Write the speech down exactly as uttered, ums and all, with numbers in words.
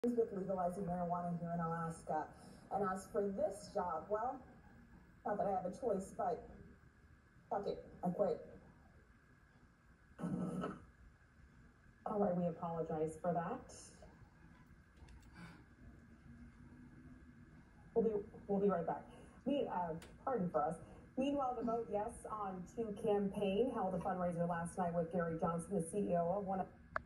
with legalizing marijuana here in Alaska. And as for this job, well, not that I have a choice, but fuck it, I quit. All right, we apologize for that. We'll be, we'll be right back. We, uh, pardon for us. Meanwhile, the Vote Yes on Two campaign held a fundraiser last night with Gary Johnson, the C E O of one of